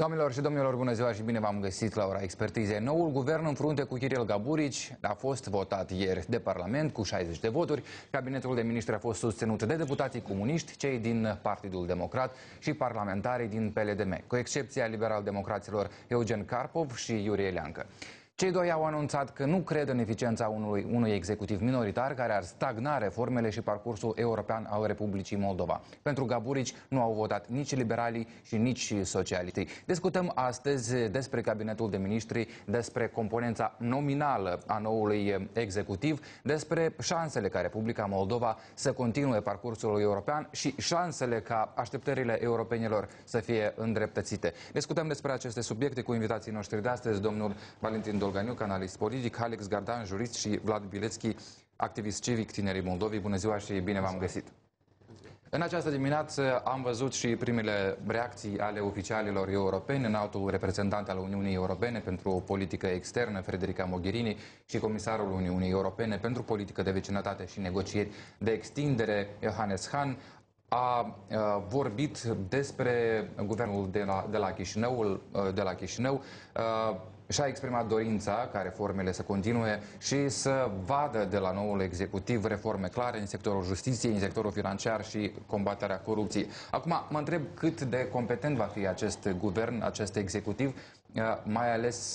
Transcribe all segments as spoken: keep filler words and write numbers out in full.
Doamnelor și domnilor, bună ziua și bine v-am găsit la ora expertizei. Noul guvern în frunte cu Chiril Gaburici a fost votat ieri de Parlament cu șaizeci de voturi. Cabinetul de miniștri a fost susținut de deputații comuniști, cei din Partidul Democrat și parlamentarii din P L D M, cu excepția liberal-democraților Eugen Karpov și Iurie Leancă. Cei doi au anunțat că nu cred în eficiența unui, unui executiv minoritar care ar stagna reformele și parcursul european al Republicii Moldova. Pentru Gaburici nu au votat nici liberalii și nici socialiștii. Discutăm astăzi despre cabinetul de miniștri, despre componența nominală a noului executiv, despre șansele ca Republica Moldova să continue parcursul european și șansele ca așteptările europenilor să fie îndreptățite. Discutăm despre aceste subiecte cu invitații noștri de astăzi, domnul Valentin Dolganiuc, analist politic, Alex Gardan, jurist și Vlad Bilețchi, activist civic Tinerii Moldovei. Bună ziua și bine v-am găsit! În această dimineață am văzut și primele reacții ale oficialilor europeni, înaltul reprezentant al Uniunii Europene pentru o politică externă, Federica Mogherini, și comisarul Uniunii Europene pentru politică de vecinătate și negocieri de extindere, Johannes Hahn, a vorbit despre guvernul de la, de la Chișinău, de la Chișinău și-a exprimat dorința ca reformele să continue și să vadă de la noul executiv reforme clare în sectorul justiției, în sectorul financiar și combaterea corupției. Acum, mă întreb cât de competent va fi acest guvern, acest executiv, mai ales,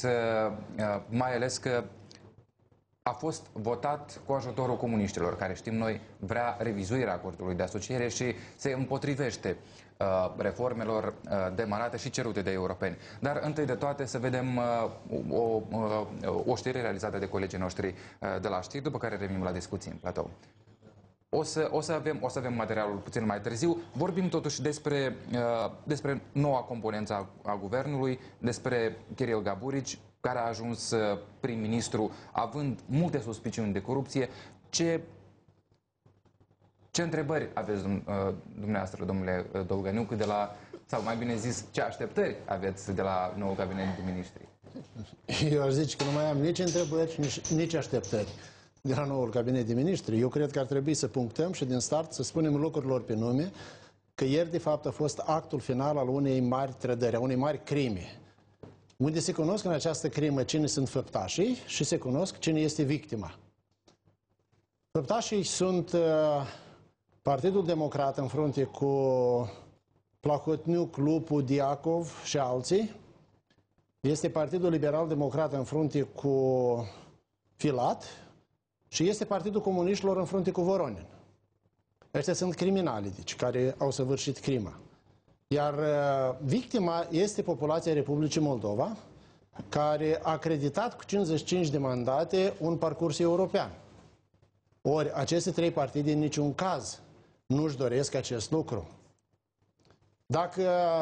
mai ales că a fost votat cu ajutorul comuniștilor, care, știm noi, vrea revizuirea acordului de asociere și se împotrivește uh, reformelor uh, demarate și cerute de europeni. Dar, întâi de toate, să vedem uh, o, uh, o știre realizată de colegii noștri uh, de la știri, după care revenim la discuții în platou. O să, o, să avem, o să avem materialul puțin mai târziu. Vorbim totuși despre, uh, despre noua componență a, a guvernului, despre Chiril Gaburici, care a ajuns prim-ministru având multe suspiciuni de corupție. Ce, ce întrebări aveți dumneavoastră, domnule Dolganiuc, de la, sau mai bine zis, ce așteptări aveți de la noul cabinet de miniștri? Eu aș zice că nu mai am nici întrebări, nici, nici așteptări de la noul cabinet de miniștri. Eu cred că ar trebui să punctăm și din start să spunem lucrurilor pe nume că ieri, de fapt, a fost actul final al unei mari trădări, a unei mari crime, unde se cunosc în această crimă cine sunt făptașii și se cunosc cine este victima. Făptașii sunt uh, Partidul Democrat în frunte cu Plahotniuc, Lupu, Diacov și alții. Este Partidul Liberal Democrat în frunte cu Filat și este Partidul Comuniștilor în frunte cu Voronin. Ăștia sunt criminali, deci, care au săvârșit crima. Iar uh, victima este populația Republicii Moldova, care a acreditat cu cincizeci și cinci de mandate un parcurs european. Ori aceste trei partide în niciun caz nu își doresc acest lucru. Dacă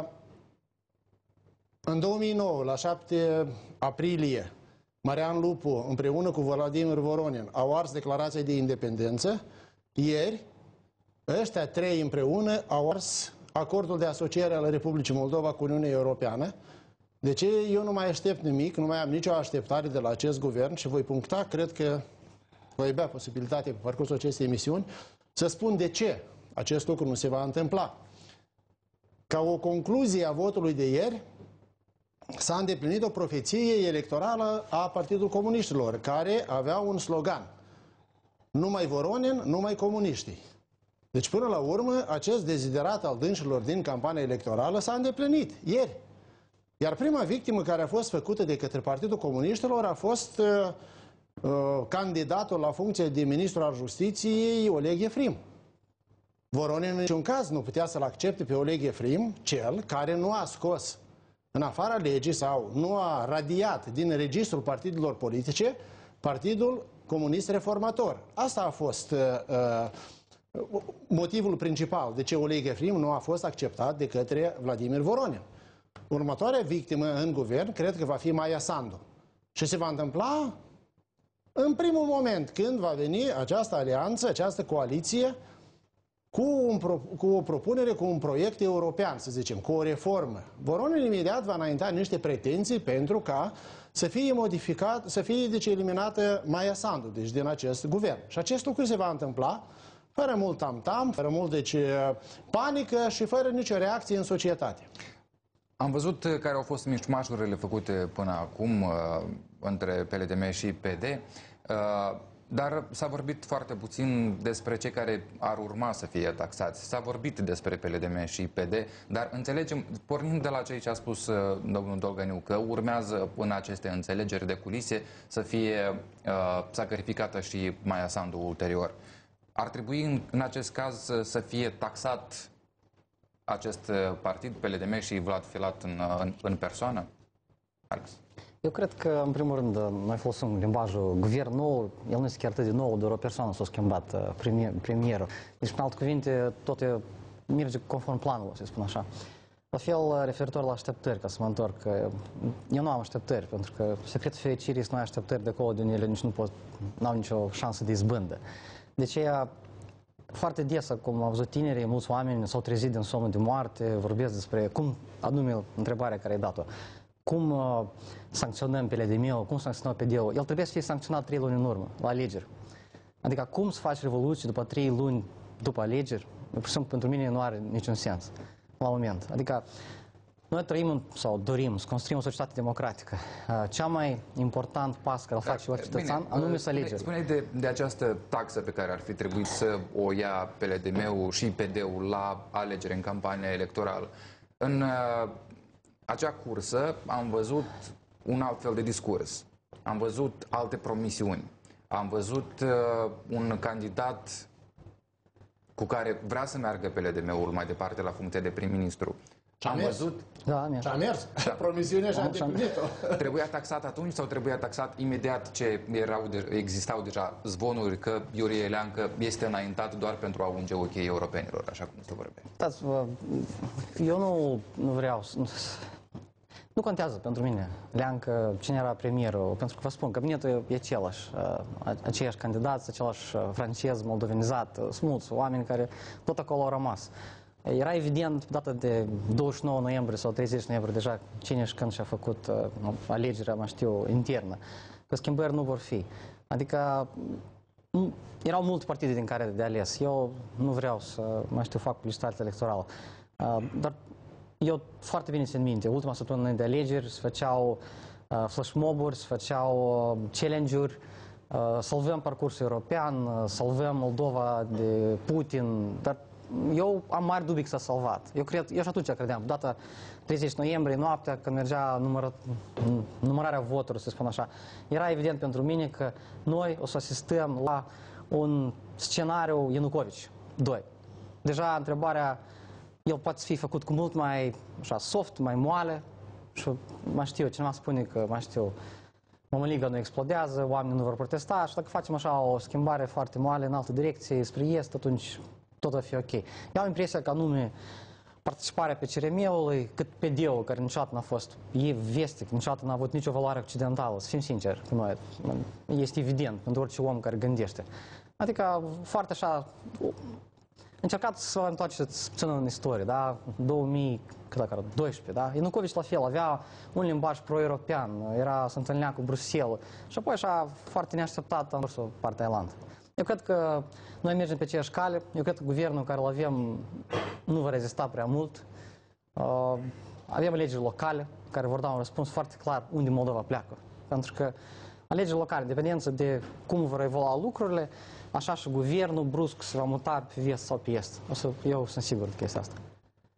în două mii nouă, la șapte aprilie, Marian Lupu împreună cu Vladimir Voronin au ars declarația de independență, ieri ăștia trei împreună au ars acordul de asociere al Republicii Moldova cu Uniunea Europeană. De ce eu nu mai aștept nimic, nu mai am nicio așteptare de la acest guvern și voi puncta, cred că voi avea posibilitatea pe parcursul acestei emisiuni, să spun de ce acest lucru nu se va întâmpla. Ca o concluzie a votului de ieri, s-a îndeplinit o profeție electorală a Partidului Comuniștilor, care avea un slogan: numai Voronin, numai comuniștii. Deci, până la urmă, acest deziderat al dânșilor din campania electorală s-a îndeplinit ieri. Iar prima victimă care a fost făcută de către Partidul Comuniștilor a fost uh, uh, candidatul la funcție de ministru al Justiției, Oleg Efrim. Voronin în niciun caz nu putea să-l accepte pe Oleg Efrim, cel care nu a scos în afara legii sau nu a radiat din registrul partidelor politice Partidul Comunist Reformator. Asta a fost uh, uh, motivul principal de ce Oleg Efrim nu a fost acceptat de către Vladimir Voronin. Următoarea victimă în guvern cred că va fi Maia Sandu. Și se va întâmpla în primul moment când va veni această alianță, această coaliție cu, un pro, cu o propunere, cu un proiect european, să zicem, cu o reformă. Voronin imediat va înainta niște pretenții pentru ca să fie modificat, să fie deci eliminată Maia Sandu, deci din acest guvern. Și acest lucru se va întâmpla fără mult tam-tam, fără mult deci, panică și fără nicio reacție în societate. Am văzut care au fost mișmașurile făcute până acum uh, între P L D M și P D, uh, dar s-a vorbit foarte puțin despre cei care ar urma să fie taxați. S-a vorbit despre P L D M și P D, dar înțelegem, pornind de la ceea ce a spus uh, domnul Dolganiu, că urmează în aceste înțelegeri de culise să fie uh, sacrificată și Maia Sandu ulterior. Ar trebui în, în acest caz să, să fie taxat acest partid, P L D M și Vlad Filat în, în, în persoană? Alex. Eu cred că, în primul rând, noi folosim limbajul guvern nou, el nu este chiar atât de nou, doar o persoană s-a schimbat, premier, premierul. Deci, în alte cuvinte, totul merge conform planului, să spun așa. La fel, referitor la așteptări, ca să mă întorc, eu nu am așteptări, pentru că secretul fericirii să nu ai așteptări de acolo de unde ele nici nu pot, n-au nicio șansă de izbândă. De aceea, foarte des, cum au văzut tinerii, mulți oameni s-au trezit din somnul de moarte, vorbesc despre cum, anume întrebarea care ai dat-o, cum uh, sancționăm P L D M-ul, cum sancționăm P D-ul. El trebuie să fie sancționat trei luni în urmă, la alegeri. Adică cum să faci revoluție după trei luni după alegeri, pentru mine nu are niciun sens la moment. Adică noi trăim sau dorim să construim o societate democratică. Cea mai important pas care îl face orice cetățean, anume să alegeri. Spune de, de această taxă pe care ar fi trebuit să o ia P L D M-ul și P D-ul la alegeri în campania electorală. În uh, acea cursă am văzut un alt fel de discurs. Am văzut alte promisiuni. Am văzut uh, un candidat cu care vrea să meargă P L D M-ul mai departe la funcție de prim-ministru. Am văzut... Da, a mers. Și a mers. Da. Promisiunea și-a îndeplinit-o. Trebuia taxat atunci sau trebuia taxat imediat ce erau de, existau deja zvonuri că Iurie Leancă este înaintat doar pentru a unge ochii europenilor, așa cum se vorbește? Uitați-vă, eu nu, nu vreau să... Nu contează pentru mine, Leancă, cine era premierul, pentru că vă spun, cabinetul e același, aceiași candidați, același francez, moldovenizat, sunt mulți oameni care tot acolo au rămas. Era evident, pe data de douăzeci și nouă noiembrie sau treizeci noiembrie, deja cine și când și-a făcut uh, alegerea, mai știu, internă, că schimbări nu vor fi. Adică m- erau multe partide din care de ales. Eu nu vreau să, mai știu, fac publicitate electorală. Uh, dar eu foarte bine țin minte, ultima săptămână de alegeri se făceau uh, flashmob-uri, se făceau uh, challenge-uri, uh, salvăm parcursul european, uh, salvăm Moldova de Putin, dar eu am mari dubii că s-a salvat. Eu, cred, eu și atunci credeam, data treizeci noiembrie, noaptea, când mergea număr, numărarea voturilor, să spun așa, era evident pentru mine că noi o să asistăm la un scenariu Ianucovici doi. Deja întrebarea, el poate fi făcut cu mult mai așa, soft, mai moale și mai știu, cineva spune că, mai știu, Mămăliga nu explodează, oamenii nu vor protesta și dacă facem așa o schimbare foarte moale în altă direcție, spre est, atunci tot va fi ok. Eu am impresia că anume participarea pe C R M-ului, cât P D-ul, care niciodată n-a fost vestic, niciodată n-a avut nicio valoare occidentală, să fim sinceri cu noi, este evident pentru orice om care gândește. Adică foarte așa, încercat să vă întoarce să țină în istorie, da? două mii doisprezece, da? Ianucovici la fel, avea un limbaj pro-european, era, se întâlnea cu Bruxelles și apoi așa foarte neașteptat am dus-o partea Irlanda. Eu cred că noi mergem pe aceeași cale. Eu cred că guvernul care îl avem nu va rezista prea mult. Uh, avem alegeri locale care vor da un răspuns foarte clar unde Moldova pleacă. Pentru că alegeri locale, dependență de cum vor evolua lucrurile, așa și guvernul brusc se va muta pe vest sau pe est. O să, eu sunt sigur că este asta.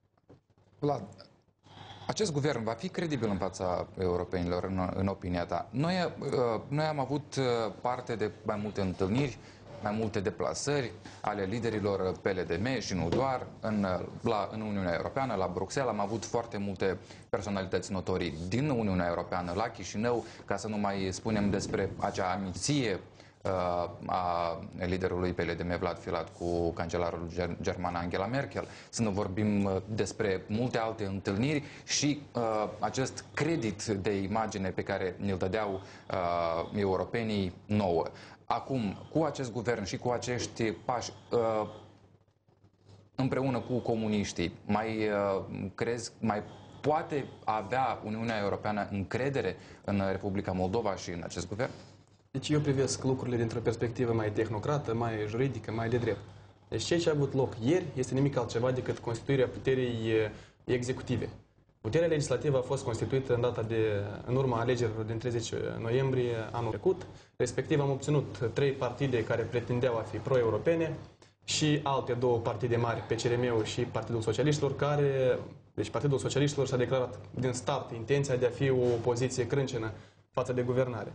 Vlad, acest guvern va fi credibil în fața europenilor, în, în opinia ta? Noi, uh, noi am avut parte de mai multe întâlniri, mai multe deplasări ale liderilor P L D M și nu doar în, la, în Uniunea Europeană, la Bruxelles. Am avut foarte multe personalități notorii din Uniunea Europeană, la Chișinău, ca să nu mai spunem despre acea ambiție uh, a liderului P L D M, Vlad Filat, cu cancelarul german Angela Merkel, să nu vorbim despre multe alte întâlniri și uh, acest credit de imagine pe care ne-l dădeau uh, europenii nouă. Acum, cu acest guvern și cu acești pași, uh, împreună cu comuniștii, mai uh, crezi, mai poate avea Uniunea Europeană încredere în Republica Moldova și în acest guvern? Deci eu privesc lucrurile dintr-o perspectivă mai tehnocrată, mai juridică, mai de drept. Deci ceea ce a avut loc ieri este nimic altceva decât constituirea puterii executive. Puterea legislativă a fost constituită în data de, în urma alegerilor din treizeci noiembrie anul trecut. Respectiv am obținut trei partide care pretindeau a fi pro-europene și alte două partide mari, P C R M-ul și Partidul Socialiștilor, care, deci Partidul Socialiștilor și-a declarat din start intenția de a fi o opoziție crâncenă față de guvernare.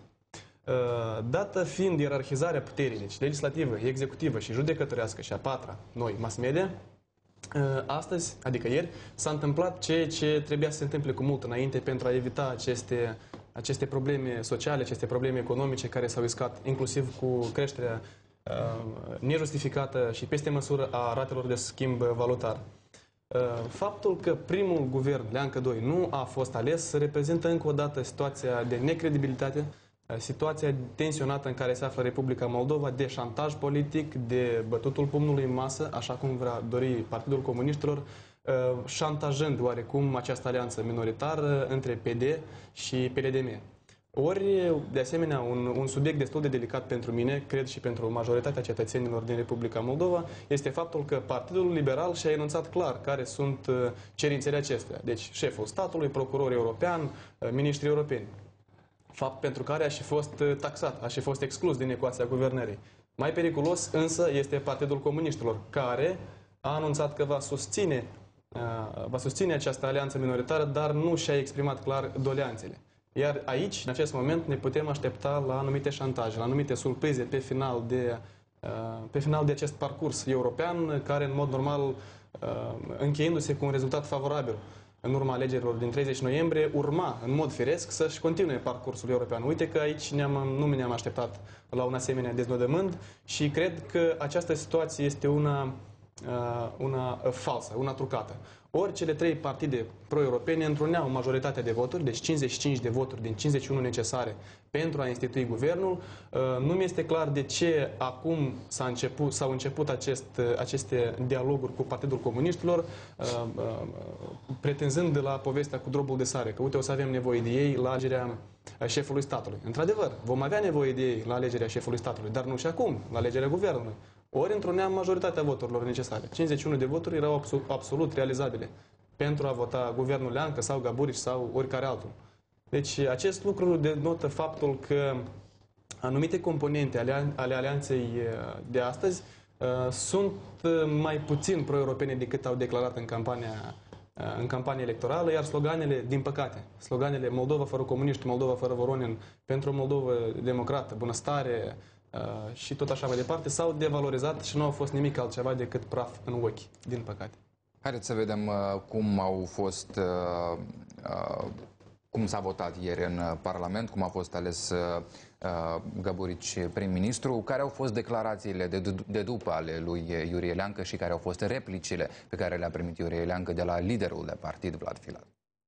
Dată fiind ierarhizarea puterii, deci legislativă, executivă și judecătorească și a patra, noi, mass media, astăzi, adică ieri, s-a întâmplat ceea ce trebuia să se întâmple cu mult înainte pentru a evita aceste, aceste probleme sociale, aceste probleme economice care s-au iscat, inclusiv cu creșterea uh, nejustificată și peste măsură a ratelor de schimb valutar. Uh, faptul că primul guvern, Leancă doi, nu a fost ales, reprezintă încă o dată situația de necredibilitate, situația tensionată în care se află Republica Moldova, de șantaj politic, de bătutul pumnului în masă, așa cum vrea dori Partidul Comuniștilor, șantajând oarecum această alianță minoritară între P D și P L D M. Ori, de asemenea, un, un subiect destul de delicat pentru mine, cred și pentru majoritatea cetățenilor din Republica Moldova, este faptul că Partidul Liberal și-a enunțat clar care sunt cerințele acestea. Deci, șeful statului, procuror european, miniștri europeni. Fapt pentru care a și fost taxat, a și fost exclus din ecuația guvernării. Mai periculos însă este Partidul Comuniștilor, care a anunțat că va susține, va susține această alianță minoritară, dar nu și-a exprimat clar doleanțele. Iar aici, în acest moment, ne putem aștepta la anumite șantaje, la anumite surprize pe final de, pe final de acest parcurs european, care în mod normal, încheiindu-se cu un rezultat favorabil în urma alegerilor din treizeci noiembrie, urma, în mod firesc, să-și continue parcursul european. Uite că aici ne-am, nu ne-am așteptat la un asemenea deznodământ și cred că această situație este una, una falsă, una trucată. Ori cele trei partide pro-europene întruneau majoritatea de voturi, deci cincizeci și cinci de voturi din cincizeci și unu necesare pentru a institui guvernul. Nu mi este clar de ce acum s-a început, s-au început acest, aceste dialoguri cu Partidul Comuniștilor, pretinzând de la povestea cu drobul de sare, că uite o să avem nevoie de ei la alegerea șefului statului. Într-adevăr, vom avea nevoie de ei la alegerea șefului statului, dar nu și acum, la alegerea guvernului. Ori întruneam majoritatea voturilor necesare. cincizeci și unu de voturi erau absolut, absolut realizabile pentru a vota guvernul Leancă sau Gaburici sau oricare altul. Deci acest lucru denotă faptul că anumite componente ale, ale alianței de astăzi uh, sunt mai puțin pro-europene decât au declarat în campania, uh, în campania electorală, iar sloganele, din păcate, sloganele Moldova fără comuniști, Moldova fără Voronin, pentru o Moldovă democrată, bunăstare, Uh, și tot așa mai departe, s-au devalorizat și nu au fost nimic altceva decât praf în ochi, din păcate. Haideți să vedem uh, cum au fost, uh, uh, cum s-a votat ieri în Parlament, cum a fost ales uh, Gaburici prim-ministru, care au fost declarațiile de, de după ale lui Iurie Leancă și care au fost replicile pe care le-a primit Iurie Leancă de la liderul de partid, Vlad Filat.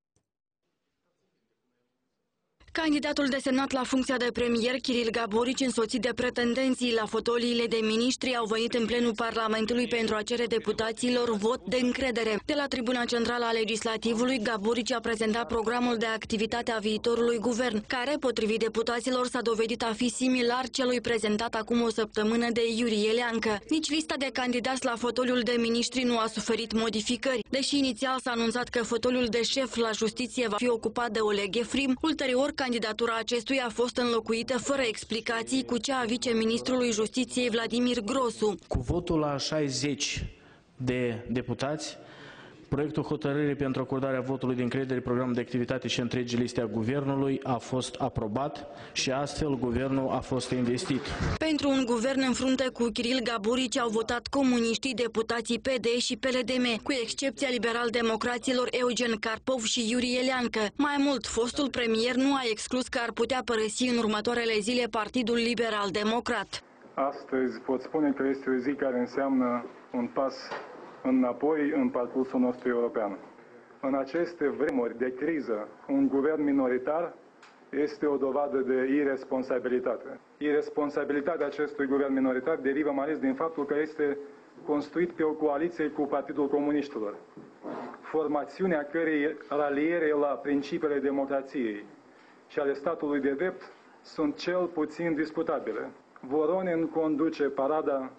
Candidatul desemnat la funcția de premier, Kiril Gaburici, însoțit de pretendenții la fotoliile de miniștri, au venit în plenul Parlamentului pentru a cere deputaților vot de încredere. De la tribuna centrală a Legislativului, Gaburici a prezentat programul de activitate a viitorului guvern, care, potrivit deputaților, s-a dovedit a fi similar celui prezentat acum o săptămână de Iurie Leancă. Nici lista de candidați la fotoliul de miniștri nu a suferit modificări. Deși inițial s-a anunțat că fotoliul de șef la justiție va fi ocupat de Oleg Efrim, ulterior candidatura acestuia a fost înlocuită fără explicații cu cea a viceministrului Justiției Vladimir Grosu. Cu votul la șaizeci de deputați, proiectul hotărârii pentru acordarea votului de încredere, programul de activitate și întregii liste a guvernului a fost aprobat și astfel guvernul a fost investit. Pentru un guvern în frunte cu Kiril Gaburici au votat comuniștii, deputații P D și P L D M, cu excepția liberal-democraților Eugen Karpov și Iurie Leancă. Mai mult, fostul premier nu a exclus că ar putea părăsi în următoarele zile Partidul Liberal-Democrat. Astăzi pot spune că este o zi care înseamnă un pas înapoi în parcursul nostru european. În aceste vremuri de criză, un guvern minoritar este o dovadă de irresponsabilitate. Irresponsabilitatea acestui guvern minoritar derivă mai ales din faptul că este construit pe o coaliție cu Partidul Comuniștilor, formațiunea cărei raliere la principiile democrației și ale statului de drept sunt cel puțin discutabile. Voronin conduce parada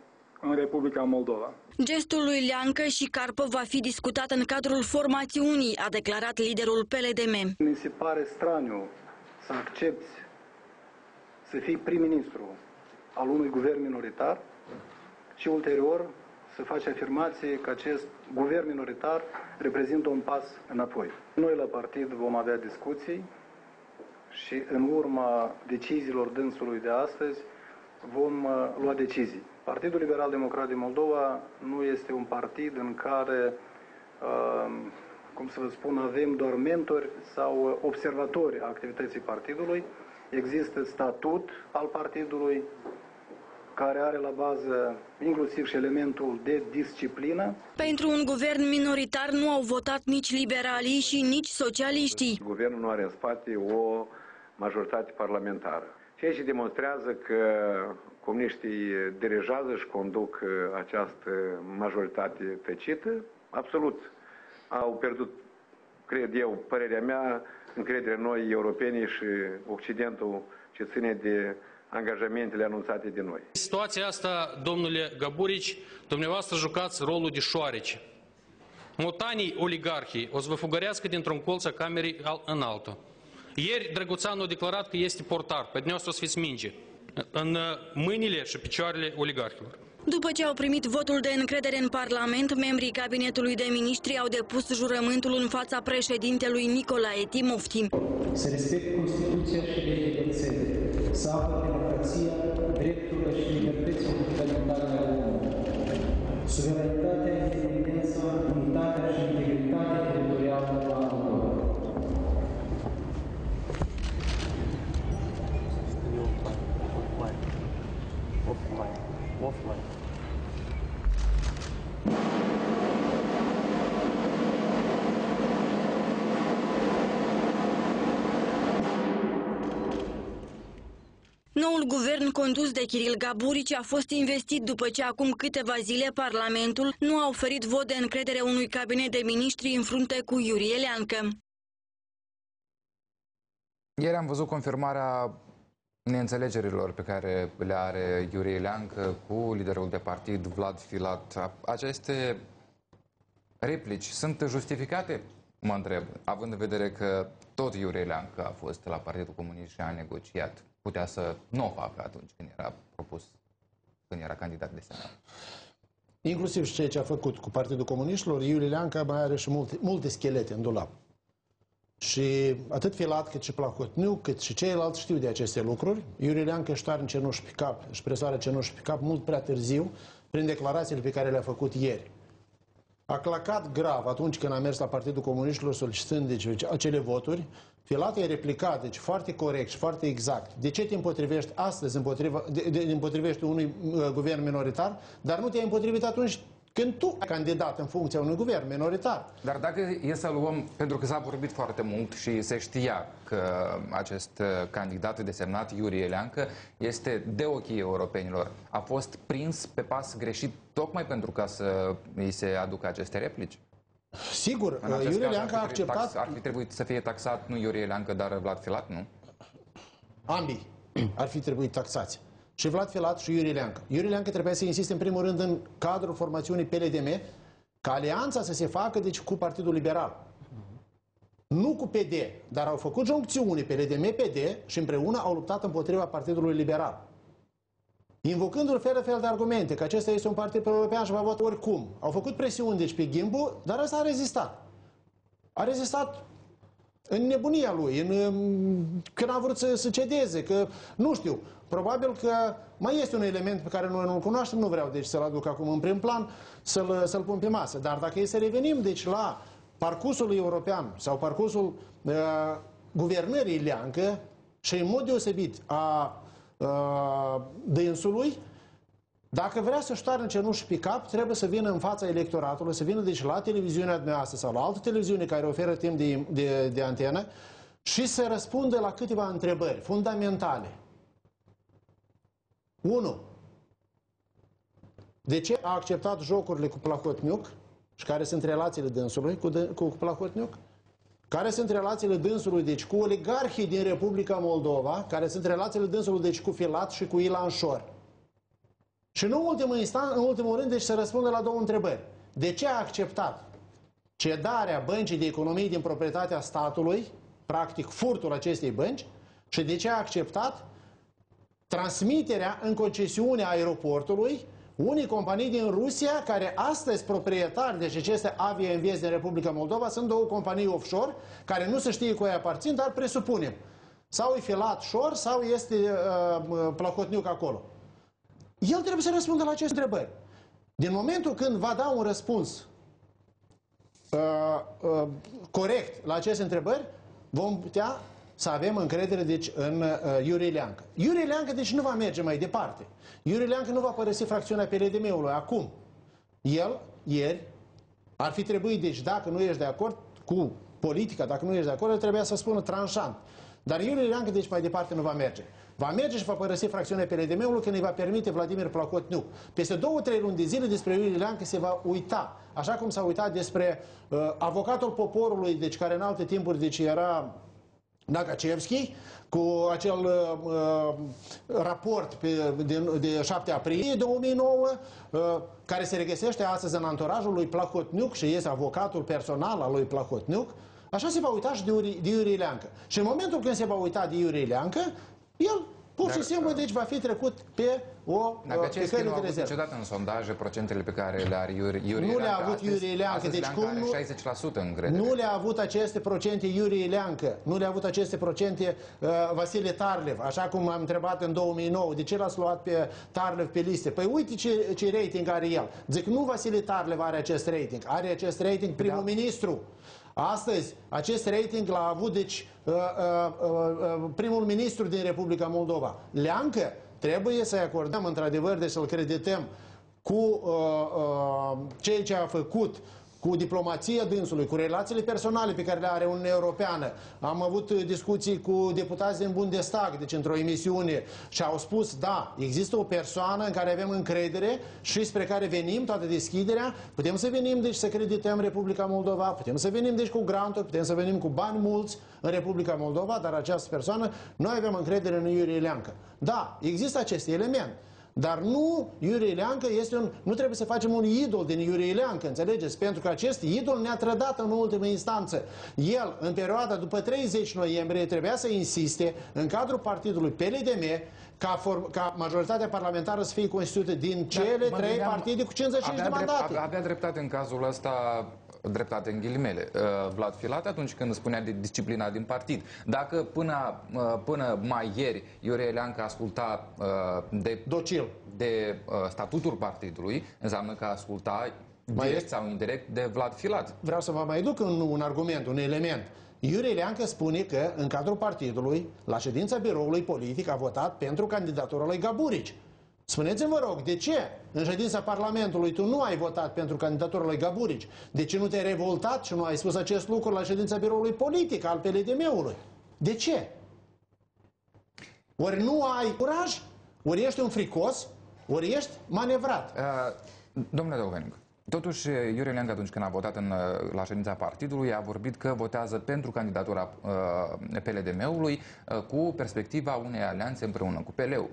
în Republica Moldova. Gestul lui Leancă și Carpă va fi discutat în cadrul formațiunii, a declarat liderul P L D M. Mi se pare straniu să accepți să fii prim-ministru al unui guvern minoritar și ulterior să faci afirmație că acest guvern minoritar reprezintă un pas înapoi. Noi la partid vom avea discuții și în urma deciziilor dânsului de astăzi vom uh, lua decizii. Partidul Liberal Democrat din Moldova nu este un partid în care, uh, cum să vă spun, avem doar mentori sau observatori a activității partidului. Există statut al partidului care are la bază inclusiv și elementul de disciplină. Pentru un guvern minoritar nu au votat nici liberalii și nici socialiștii. Guvernul nu are în spate o majoritate parlamentară. Ceea ce demonstrează că comuniștii dirigează și conduc această majoritate tăcită, absolut au pierdut, cred eu, părerea mea, încrederea noi, europenii și Occidentul ce ține de angajamentele anunțate de noi. Situația asta, domnule Gaburici, dumneavoastră jucați rolul de șoareci. Motanii oligarhii o să vă fugărească dintr-un colț a camerei în altul. Ieri Drăguțanu a declarat că este portar, pe dumneavoastră o să fiți minge în mâinile și picioarele oligarhilor. După ce au primit votul de încredere în Parlament, membrii Cabinetului de Ministri au depus jurământul în fața președintelui Nicolae Timofti. Să respect Constituția și legile țării, să apăr democrația, drepturile și libertățile fundamentale ale omului, suveranitatea, independența, unitatea și integritatea teritorială a Moldovei. Offline. Offline. Noul guvern condus de Kiril Gaburici a fost investit după ce acum câteva zile Parlamentul nu a oferit vot de încredere unui cabinet de miniștri în frunte cu Iurie Leancă. Ieri am văzut confirmarea neînțelegerilor pe care le are Iurie Leancă cu liderul de partid Vlad Filat. Aceste replici sunt justificate? Mă întreb, având în vedere că tot Iurie Leancă a fost la Partidul Comunist și a negociat. Putea să nu o facă atunci când era propus, când era candidat de senat. Inclusiv și ceea ce a făcut cu Partidul Comuniștilor, Iurie Leancă mai are și multe, multe schelete în dulap. Și atât Filat, cât și Plahotniuc, cât și ceilalți știu de aceste lucruri. Iurie Leancă își toarnă cenușă pe cap, își presoară cenușă pe cap mult prea târziu, prin declarațiile pe care le-a făcut ieri. A clacat grav atunci când a mers la Partidul Comuniștilor solicitând deci, acele voturi. Filat i-a replicat, deci foarte corect și foarte exact. De ce te împotrivești astăzi împotriva, de, de, împotrivești unui uh, guvern minoritar, dar nu te-ai împotrivit atunci când tu ai candidat în funcția unui guvern minoritar? Dar dacă e să luăm, pentru că s-a vorbit foarte mult și se știa că acest candidat desemnat, Iurie Leancă, este de ochii europenilor, a fost prins pe pas greșit tocmai pentru ca să îi se aducă aceste replici? Sigur, Iurie Leancă a acceptat... Tax, ar fi trebuit să fie taxat nu Iurie Leancă, dar Vlad Filat, nu? Ambii ar fi trebuit taxați. Și Vlad Filat și Iurie Leancă. Iurie Leancă trebuia să insiste în primul rând în cadrul formațiunii P L D M ca alianța să se facă deci cu Partidul Liberal. Nu cu P D, dar au făcut joncțiune P L D M P D și împreună au luptat împotriva Partidului Liberal. Invocându-l fel fel de argumente, că acesta este un partid pro-european și va vota oricum. Au făcut presiuni deci pe Ghimbu, dar ăsta a rezistat. A rezistat în nebunia lui, în, când a vrut să, să cedeze, că nu știu, probabil că mai este un element pe care noi nu-l cunoaștem, nu vreau deci să-l aduc acum în prim plan, să-l să-l pun pe masă. Dar dacă e să revenim deci la parcursul european sau parcursul uh, guvernării Leancă și în mod deosebit a uh, dânsului, dacă vrea să-și toarnă cenușă pe cap, trebuie să vină în fața electoratului, să vină deci la televiziunea dumneavoastră sau la altă televiziune care oferă timp de, de, de antenă și să răspundă la câteva întrebări fundamentale. unu. De ce a acceptat jocurile cu Plahotniuc și care sunt relațiile dânsului cu, cu Plahotniuc? Care sunt relațiile dânsului deci cu oligarhii din Republica Moldova? Care sunt relațiile dânsului deci cu Filat și cu Ilan Șor? Și în ultimul, instant, în ultimul rând, deci să răspundă la două întrebări. De ce a acceptat cedarea băncii de economie din proprietatea statului, practic furtul acestei bănci, și de ce a acceptat transmiterea în concesiune a aeroportului unei companii din Rusia, care astăzi proprietari, deci aceste Avia Invest din Republica Moldova, sunt două companii offshore, care nu se știe cu ei aparțin, dar presupunem. Sau e filat shore, sau este uh, Plahotniuc acolo. El trebuie să răspundă la aceste întrebări. Din momentul când va da un răspuns uh, uh, corect la aceste întrebări, vom putea să avem încredere deci, în uh, Iurie Leancă. Iurie Leancă deci nu va merge mai departe. Iurie Leancă nu va părăsi fracțiunea P L D M-ului acum. El, ieri, ar fi trebuit, deci dacă nu ești de acord cu politica, dacă nu ești de acord, el trebuia să spună tranșant. Dar Iurie Leancă deci mai departe nu va merge. Va merge și va părăsi fracțiunea P L D M-ului când îi va permite Vladimir Plahotniuc. Peste două, trei luni de zile despre Iurie Leancă se va uita. Așa cum s-a uitat despre uh, avocatul poporului, deci care în alte timpuri deci era Nakacevski, cu acel uh, raport pe, de, de șapte aprilie două mii nouă, uh, care se regăsește astăzi în anturajul lui Plahotniuc și este avocatul personal al lui Plahotniuc. Așa se va uita și de, Iuri, de Iurie Leancă. Și în momentul când se va uita de Iurie Leancă, el pur și simplu deci va fi trecut pe o Nakacevski nu a avut niciodată în sondaje procentele pe care le are Iurie Leancă. Nu le-a avut Iurie Leancă. Deci cum nu, șaizeci la sută încredere. Nu le-a avut aceste procente Iurie Leancă. Nu le-a avut aceste procente uh, Vasile Tarlev. Așa cum am întrebat în două mii nouă. De ce l-ați luat pe Tarlev pe liste? Păi uite ce, ce rating are el. Zic, nu Vasile Tarlev are acest rating. Are acest rating primul da. ministru. Astăzi, acest rating l-a avut, deci, uh, uh, uh, primul ministru din Republica Moldova. Leancă, trebuie să-i acordăm, într-adevăr, deci să-l credităm cu uh, uh, ceea ce a făcut, cu diplomația dânsului, cu relațiile personale pe care le are Uniunea Europeană. Am avut discuții cu deputați din Bundestag, deci într-o emisiune, și au spus, da, există o persoană în care avem încredere și spre care venim, toată deschiderea, putem să venim, deci să credităm Republica Moldova, putem să venim, deci cu granturi, putem să venim cu bani mulți în Republica Moldova, dar această persoană, noi avem încredere în Iurie Leancă. Da, există acest element. Dar nu, Iurie Leancă este un... Nu trebuie să facem un idol din Iurie Leancă, înțelegeți? Pentru că acest idol ne-a trădat în ultimă instanță. El, în perioada după treizeci noiembrie, trebuia să insiste în cadrul partidului P L D M ca, form, ca majoritatea parlamentară să fie constituită din cele da, trei partide cu cincizeci și cinci de mandate. Drept, avea dreptate în cazul ăsta, dreptate în ghilimele, uh, Vlad Filat, atunci când spunea de disciplina din partid. Dacă până, uh, până mai ieri Iurie Leancă asculta uh, de, docil de uh, statutul partidului, înseamnă că asculta mai direct sau indirect de Vlad Filat. Vreau să vă mai duc un, un argument, un element. Iurie Leancă spune că în cadrul partidului, la ședința biroului politic, a votat pentru candidatura lui Gaburici. Spuneți-mi, vă rog, de ce în ședința Parlamentului tu nu ai votat pentru candidatura lui Gaburici? De ce nu te-ai revoltat și nu ai spus acest lucru la ședința biroului politic al P L D M-ului? De ce? Ori nu ai curaj, ori ești un fricos, ori ești manevrat. Uh, domnule Dovenic, totuși Iurie Leancă, atunci când a votat în, la ședința partidului, a vorbit că votează pentru candidatura uh, P L D M-ului uh, cu perspectiva unei alianțe împreună cu P L-ul.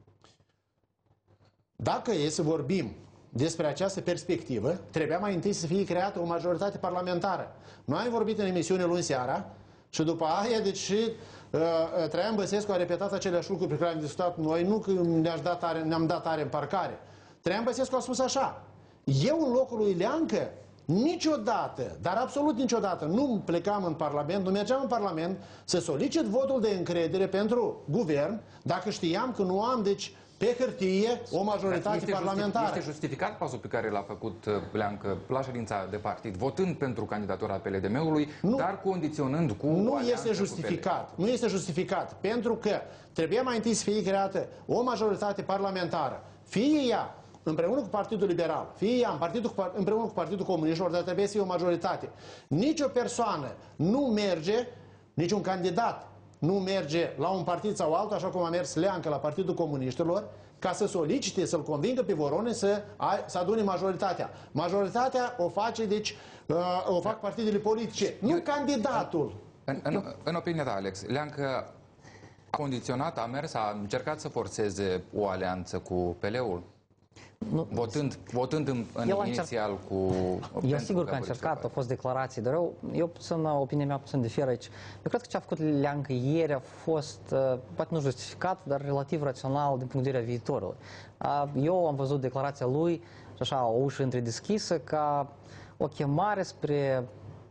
Dacă e să vorbim despre această perspectivă, trebuia mai întâi să fie creată o majoritate parlamentară. Noi am vorbit în emisiune luni seara și după aia, deci și uh, Traian Băsescu a repetat aceleași lucruri pe care am discutat noi, nu că ne-am dat tare, ne-am dat tare în parcare. Traian Băsescu a spus așa: eu în locul lui Leancă niciodată, dar absolut niciodată, nu plecam în Parlament, nu mergeam în Parlament să solicit votul de încredere pentru guvern dacă știam că nu am, deci, pe hârtie o majoritate este parlamentară. Este justificat pasul pe care l-a făcut Leancă la ședința de partid, votând pentru candidatura P L D M-ului, dar condiționând cu... Nu este justificat. Nu este justificat. Pentru că trebuia mai întâi să fie creată o majoritate parlamentară. Fie ea împreună cu Partidul Liberal, fie ea în partidul, împreună cu Partidul Comuniștilor, dar trebuie să fie o majoritate. Nici o persoană nu merge, niciun candidat nu merge la un partid sau altul, așa cum a mers Leancă la Partidul Comuniștilor, ca să solicite, să-l convingă pe Voronin să, să adune majoritatea. Majoritatea o face, deci, uh, o fac partidele politice, nu Eu, candidatul. În, în, în opinia ta, Alex, Leancă a condiționat, a mers, a încercat să forțeze o alianță cu P L-ul? Nu, votând, votând în, în inițial cu... Eu sigur că a încercat, au fost declarații, dar eu, eu puțin, opinia mea puțin diferă aici. Eu cred că ce a făcut Leancă ieri a fost, poate nu justificat, dar relativ rațional din punct de vedere viitorului. Eu am văzut declarația lui, și așa, o ușă întredeschisă, ca o chemare spre...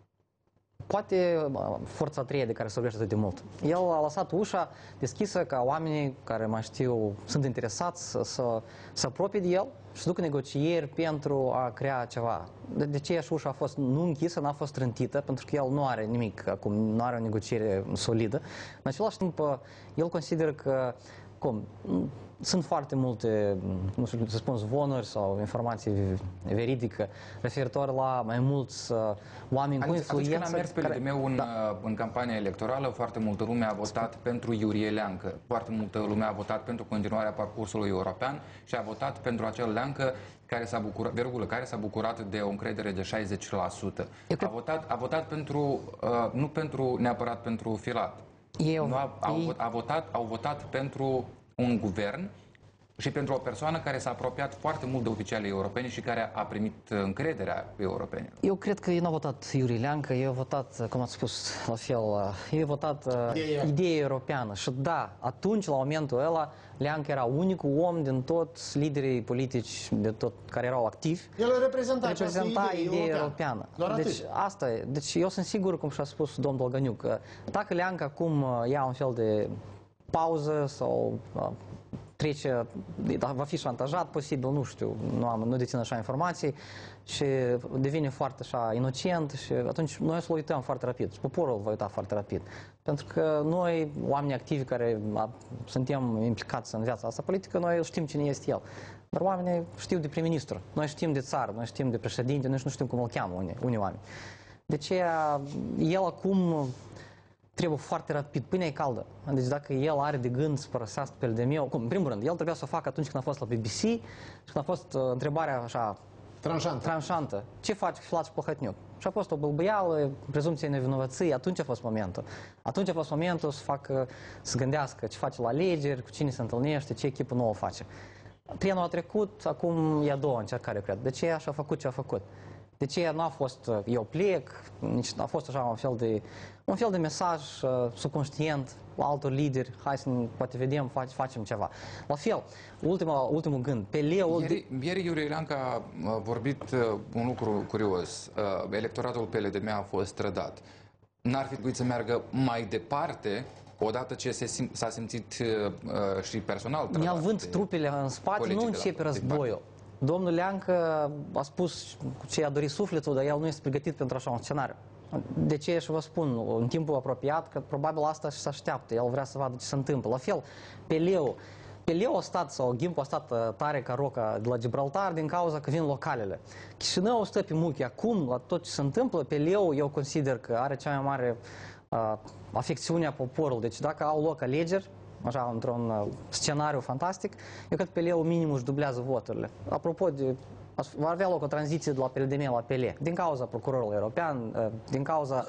poate forța a treia de care se vorbește atât de mult. El a lăsat ușa deschisă ca oamenii care mai știu, sunt interesați să, să, să apropie de el și să ducă negocieri pentru a crea ceva. De, de ce și ușa a fost nu închisă, n-a fost trântită, pentru că el nu are nimic acum, nu are o negociere solidă. În același timp, el consideră că cum, sunt foarte multe, nu știu să spun, zvonuri sau informații veridică referitor la mai mulți uh, oameni cu influență. Atunci când a mers pe L D M-ul în, da. în campania electorală, foarte multă lume a votat Spune. pentru Iurie Leancă. Foarte multă lume a votat pentru continuarea parcursului european și a votat pentru acel Leancă care s-a bucurat, virgulă, care s-a bucurat de o încredere de șaizeci la sută. A votat, a votat pentru, uh, nu pentru neapărat pentru Filat. Eu, nu a, au, a votat, au votat pentru un guvern și pentru o persoană care s-a apropiat foarte mult de oficialii europeni și care a primit încrederea europenilor. Eu cred că eu nu am votat Iurie Leancă, eu am votat, cum ați spus, la fel, eu am votat uh, ideea europeană. Și da, atunci, la momentul ăla, Leancă era unicul om din toți liderii politici de tot, care erau activi. El reprezenta, reprezenta idee ideea europeană. europeană. Deci asta e. Deci eu sunt sigur, cum și-a spus domnul Dolganiuc, că dacă Leancă acum ia un fel de pauză sau uh, trece, va fi șantajat, posibil, nu știu, nu, am, nu dețin așa informații și devine foarte așa inocent și atunci noi o să-l uităm foarte rapid și poporul îl va uita foarte rapid. Pentru că noi, oamenii activi care a, suntem implicați în viața asta politică, noi știm cine este el. Dar oamenii știu de prim-ministru, noi știm de țară, noi știm de președinte, noi nu știm cum îl cheamă unii, unii oameni. De aceea, el acum trebuie foarte rapid, pâinea e caldă. Deci dacă el are de gând să părăsească pe L D M, cum, în primul rând, el trebuia să o facă atunci când a fost la B B C și când a fost uh, întrebarea așa tranșantă. tranșantă. Ce face Filat și Plăhătniuc? Și a fost o bâlbâială, prezumție nevinovăție, atunci a fost momentul. Atunci a fost momentul să facă, să gândească ce face la alegeri, cu cine se întâlnește, ce echipă nouă face. Trenul a trecut, acum e a doua încercare, cred. De ce așa a făcut ce a făcut? De ce nu a fost eu plec, nici a fost așa un fel de, un fel de mesaj uh, subconștient la altor lideri, hai să ne, poate vedem, face, facem ceva. La fel, ultima, ultimul gând, pe Leo... Ieri, ieri Iurie Leancă a vorbit uh, un lucru curios, uh, electoratul P L D M a fost trădat. N-ar fi trebuit să meargă mai departe, odată ce s-a simțit uh, și personal trădat. Ne-au vând trupele în spate, nu începe războiul. Domnul Leancă a spus cu ce i-a dorit sufletul, dar el nu este pregătit pentru așa un scenariu. De ce și vă spun, în timpul apropiat, că probabil asta și se așteaptă, el vrea să vadă ce se întâmplă. La fel, pe Leo, pe Leo a stat, sau Gimpu a stat tare ca roca de la Gibraltar din cauza că vin localele. Chișinău stă pe muchi. Acum, la tot ce se întâmplă, pe Leo eu consider că are cea mai mare uh, afecțiune a poporului. Deci dacă au loc alegeri, așa, într-un uh, scenariu fantastic, eu cred că pe Leo minim își dublează voturile. Apropo de... va avea loc o tranziție de la P L D M la P L, din cauza procurorului european, uh, din cauza...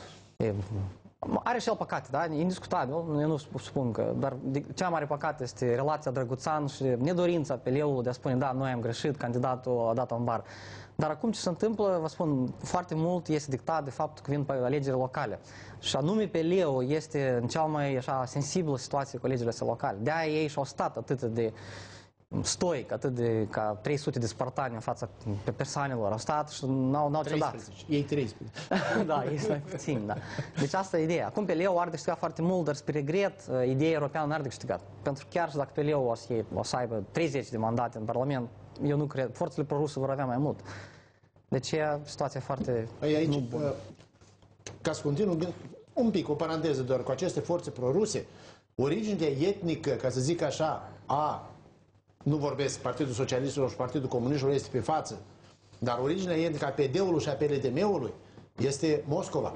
E, are și el păcate, da? Indiscutabil, eu nu spun că, dar cea mare păcate este relația Drăguțan și nedorința P L-ului de a spune, da, noi am greșit, candidatul a dat un bar. Dar acum ce se întâmplă, vă spun, foarte mult este dictat de faptul că vin pe alegeri locale. Și anume P L-ul este în cea mai așa sensibilă situație cu alegerile locale. De-aia ei și-au stat atât de stoic, atât de ca trei sute de spartani în fața pe persoanelor, au stat și n-au, n-au cedat. Ei treisprezece. Da, ei sunt mai puțini, da. Deci asta e ideea. Acum P L-ul are de câștigat foarte mult, dar spre regret, ideea europeană n-are de câștigat. Pentru că chiar și dacă P L-ul o să, o să aibă treizeci de mandate în Parlament, eu nu cred, forțele proruse vor avea mai mult. Deci e situația foarte Păi aici, nu bună. Ca să continuu, un pic, o paranteză doar, cu aceste forțe proruse, originea etnică, ca să zic așa, a, nu vorbesc Partidul Socialistilor și Partidul Comuniștilor este pe față, dar originea etnică a P D-ului și a P L D M-ului este Moscova.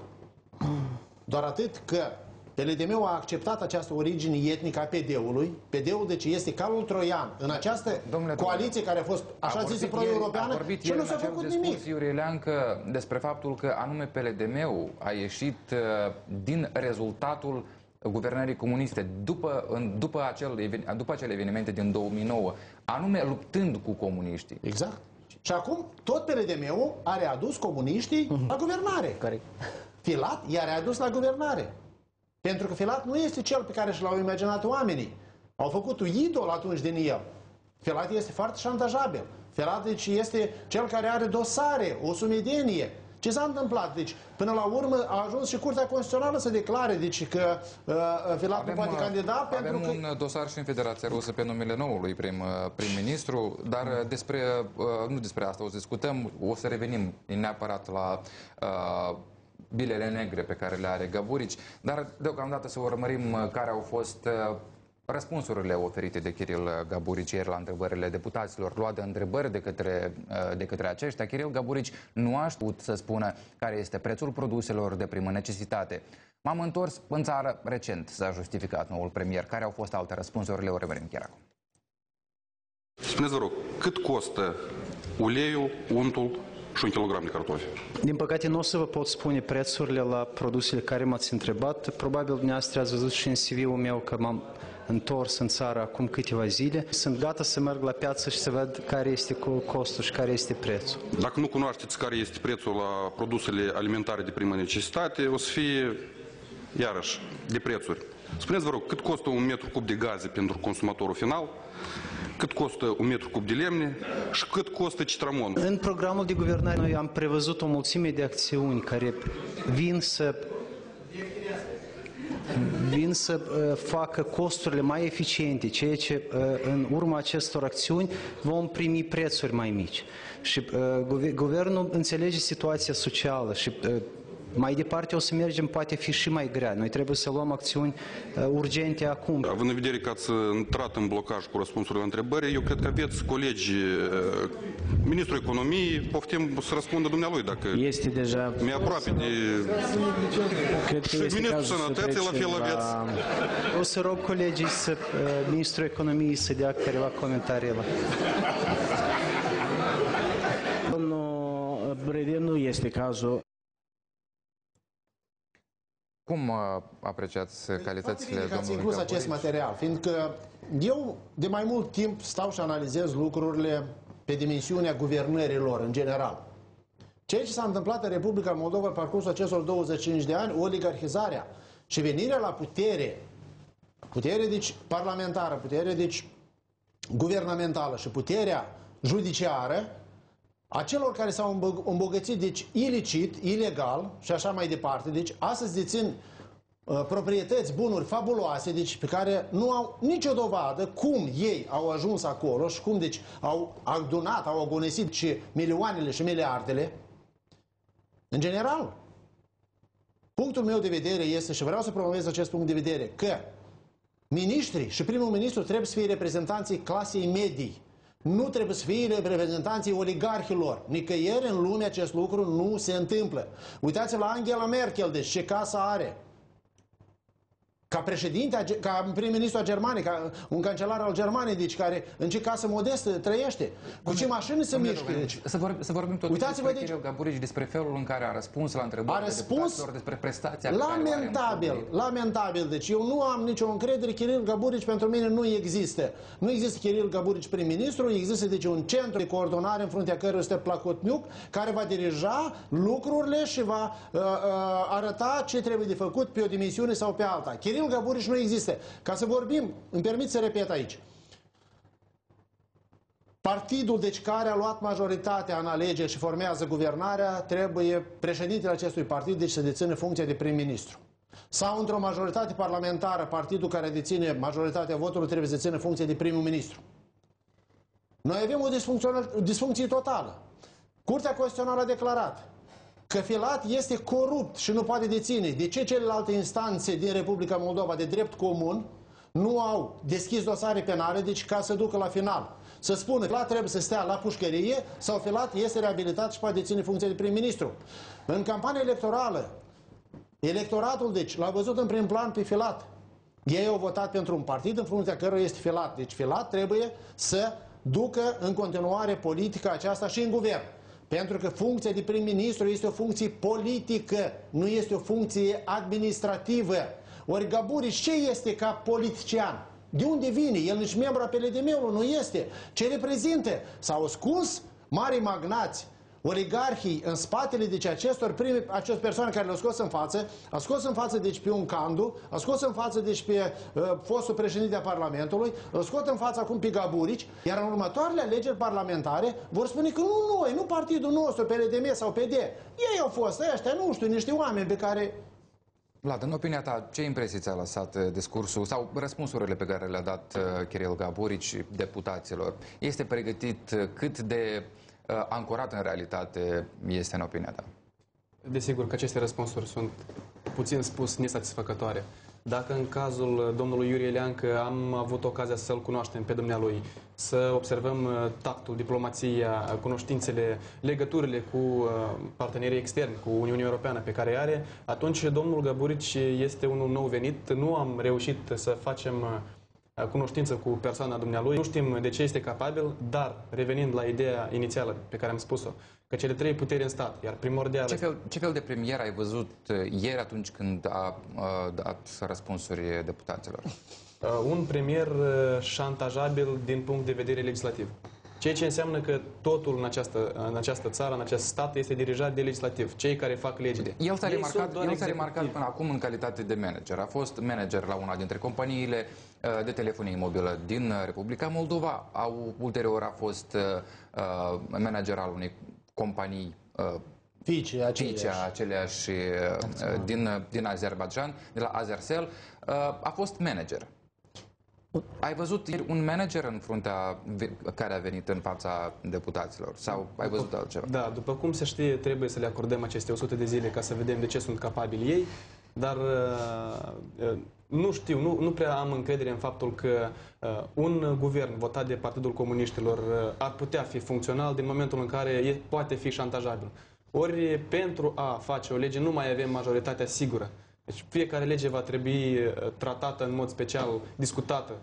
Doar atât că P L D M-ul a acceptat această origine etnică a P D-ului. P D-ul, deci, este calul troian în această Domnule, coaliție care a fost așa zisă pro-europeană și nu s-a făcut nimic. Iurie Leancă despre faptul că anume P L D M-ul a ieșit uh, din rezultatul guvernării comuniste după, în, după, acel, după acele evenimente din două mii nouă, anume luptând cu comuniștii. Exact. Și acum tot P L D M-ul a readus comuniștii uh-huh. la guvernare. Corect. Filat i-a readus la guvernare. Pentru că Filat nu este cel pe care și l-au imaginat oamenii. Au făcut un idol atunci din el. Filat este foarte șantajabil. Filat deci, este cel care are dosare, o sumedenie. Ce s-a întâmplat? Deci, până la urmă a ajuns și Curtea Constituțională să declare deci, că uh, Filat nu poate candida pentru avem că... un dosar și în Federația Rusă pe numele noului prim, prim-ministru, dar despre, uh, nu despre asta o să discutăm, o să revenim neapărat la uh, bilele negre pe care le are Gaburici, dar deocamdată să urmărim care au fost uh, răspunsurile oferite de Kiril Gaburici ieri la întrebările deputaților. Luat de întrebări de către, de către aceștia, Kiril Gaburici nu a știut să spună care este prețul produselor de primă necesitate. M-am întors în țară recent, s-a justificat noul premier. Care au fost alte răspunsurile? O revenim chiar acum. Spuneți, vă rog, cât costă uleiul, untul și un kilogram de cartofi? Din păcate nu o să vă pot spune prețurile la produsele care m-ați întrebat. Probabil dumneavoastră ați văzut și în C V-ul meu că m-am întors în țară acum câteva zile. Sunt gata să merg la piață și să văd care este costul și care este prețul. Dacă nu cunoașteți care este prețul la produsele alimentare de primă necesitate, o să fie iarăși de prețuri. Spuneți, vă rog, cât costă un metru cub de gaze pentru consumatorul final, cât costă un metru cub de lemne și cât costă citramon. În programul de guvernare noi am prevăzut o mulțime de acțiuni care vin să vin să uh, facă costurile mai eficiente, ceea ce uh, în urma acestor acțiuni vom primi prețuri mai mici. Și uh, guvernul înțelege situația socială și uh, mai departe o să mergem, poate fi și mai grea. Noi trebuie să luăm acțiuni uh, urgente acum. Având în vedere că ați intrat în blocaj cu răspunsurile la întrebări, eu cred că aveți colegi, uh, ministrul economiei, poftim să răspundă dumnealui dacă este deja mi-e aproape de... Cred că și ministrul sănătății la fel la... aveți. O să rog colegii, să, uh, ministrul economiei să dea câteva comentarii la... Domnul Brede, nu este cazul. Cum apreciați calitățile domnului Ați inclus Gaburici? acest material, fiindcă eu de mai mult timp stau și analizez lucrurile pe dimensiunea guvernărilor în general. Ceea ce s-a întâmplat în Republica Moldova în parcursul acestor douăzeci și cinci de ani, oligarhizarea și venirea la putere, putere deci parlamentară, putere deci guvernamentală și puterea judiciară, a celor care s-au îmbogățit, deci, ilicit, ilegal și așa mai departe, deci, astăzi dețin uh, proprietăți, bunuri fabuloase, deci, pe care nu au nicio dovadă cum ei au ajuns acolo și cum, deci, au adunat, au agonisit și milioanele și miliardele. În general, punctul meu de vedere este, și vreau să promovez acest punct de vedere, că miniștrii și primul ministru trebuie să fie reprezentanții clasei medii. Nu trebuie să fie reprezentanții oligarhilor. Nicăieri în lume acest lucru nu se întâmplă. Uitați-vă la Angela Merkel, deci ce casă are. Ca președinte, ca prim-ministru al Germaniei, ca un cancelar al Germaniei, deci care în ce casă modestă trăiește. Cu ce mașini se mișcă. Deci. Să, vorbim, să vorbim tot Uitați-vă despre deci, Kiril Gaburici, despre felul în care a răspuns la întrebările deputaților, despre prestația lamentabil, lamentabil. Deci eu nu am nicio încredere. Kiril Gaburici pentru mine nu există. Nu există Kiril Gaburici prim-ministru, există deci un centru de coordonare în fruntea căruia este Plahotniuc, care va dirija lucrurile și va uh, uh, arăta ce trebuie de făcut pe o dimensiune sau pe alta. Kiril Gaburici nu există. Ca să vorbim, îmi permit să repet aici. Partidul, deci, care a luat majoritatea în alegeri și formează guvernarea, trebuie președintele acestui partid, deci, să dețină funcția de prim-ministru. Sau într-o majoritate parlamentară, partidul care deține majoritatea voturilor trebuie să dețină funcția de prim ministru. Noi avem o disfuncție totală. Curtea Constituțională a declarat că Filat este corupt și nu poate deține. De ce celelalte instanțe din Republica Moldova de drept comun nu au deschis dosare penale, deci ca să ducă la final? Să spună că Filat trebuie să stea la pușcărie sau Filat este reabilitat și poate deține funcția de prim-ministru. În campania electorală, electoratul, deci, l-a văzut în prim plan pe Filat. Ei au votat pentru un partid în fruntea căruia este Filat. Deci Filat trebuie să ducă în continuare politica aceasta și în guvern. Pentru că funcția de prim-ministru este o funcție politică, nu este o funcție administrativă. Ori Gaburici ce este ca politician? De unde vine? El nici membru a P L D M-ului nu este. Ce reprezintă? S-au ascuns mari magnați, oligarhii în spatele deci acestor prime, acestor persoane care le-au scos în față, a scos în față deci pe un Candu, a scos în față deci pe uh, fostul președinte a Parlamentului, îl scot în față acum pe Gaburici, iar în următoarele alegeri parlamentare vor spune că nu noi, nu partidul nostru, P L D M sau P D. Ei au fost ăștia, nu știu, niște oameni pe care... Vlad, în opinia ta, ce impresii ți-a lăsat discursul sau răspunsurile pe care le-a dat uh, Kiril Gaburici deputaților? Este pregătit? Cât de uh, ancorat în realitate este în opinia ta? Desigur că aceste răspunsuri sunt, puțin spus, nesatisfăcătoare. Dacă în cazul domnului Iurie Leancă am avut ocazia să-l cunoaștem pe dumnealui, să observăm tactul, diplomația, cunoștințele, legăturile cu partenerii externi, cu Uniunea Europeană pe care are, atunci domnul Gaburici este unul nou venit. Nu am reușit să facem cunoștință cu persoana dumnealui. Nu știm de ce este capabil, dar revenind la ideea inițială pe care am spus-o, că cele trei puteri în stat, iar primordial... Ce fel, ce fel de premier ai văzut ieri atunci când a, a dat răspunsuri deputaților? Un premier șantajabil din punct de vedere legislativ. Ceea ce înseamnă că totul în această, în această țară, în acest stat, este dirijat de legislativ. Cei care fac legile. El s-a remarcat, el s-a remarcat până acum în calitate de manager. A fost manager la una dintre companiile de telefonie mobilă din Republica Moldova. Au, ulterior a fost uh, manager al unei companii uh, Fice, aceleași, aceleași uh, din, din Azerbaijan, de la Azercell. Uh, a fost manager. Ai văzut un manager în fruntea care a venit în fața deputaților? Sau ai văzut altceva? Da, după cum se știe, trebuie să le acordăm aceste o sută de zile ca să vedem de ce sunt capabili ei, dar uh, nu știu, nu, nu prea am încredere în faptul că uh, un guvern votat de Partidul Comuniștilor uh, ar putea fi funcțional din momentul în care e, poate fi șantajabil. Ori pentru a face o lege nu mai avem majoritatea sigură. Deci fiecare lege va trebui tratată în mod special, discutată,